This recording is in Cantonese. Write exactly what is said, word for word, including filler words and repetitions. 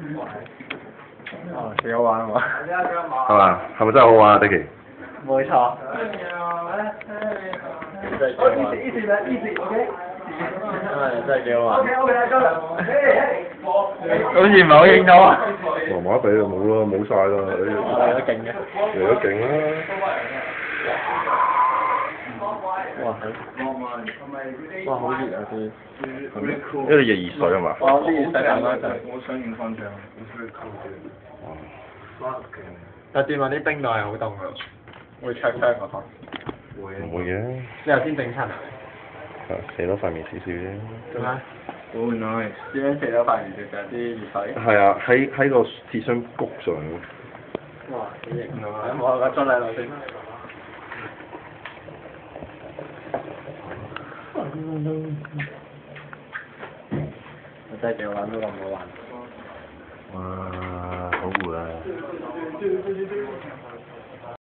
哦，幾好玩喎！ 係嘛？係咪真係好玩啊 ，Dicky？ 冇錯。 Oh, easy, easy, man, easy, okay? 係真係幾好玩。 Okay, okay, I got it. Hey, hey. 好似唔係好影到啊！ 麻麻地就冇啦，冇晒啦。 嚟得勁嘅。 嚟得勁啦！ 哇！哇！好熱啊啲。 因為你熱熱水啊嘛。 我啲熱水等嗰陣。 我想影翻張。 但係斷埋啲冰袋係好凍㗎，會灼傷個頭。會唔會嘅。 你頭先整親啊？ 係射到塊面少少啫。 做咩？ 好 nice。 點樣射到塊面就係啲熱水？ 係啊，喺喺個鐵箱谷上。 哇！幾型啊！咁我個樽喺度先。真係幾好玩，都咁好玩。 哇！好攰啊！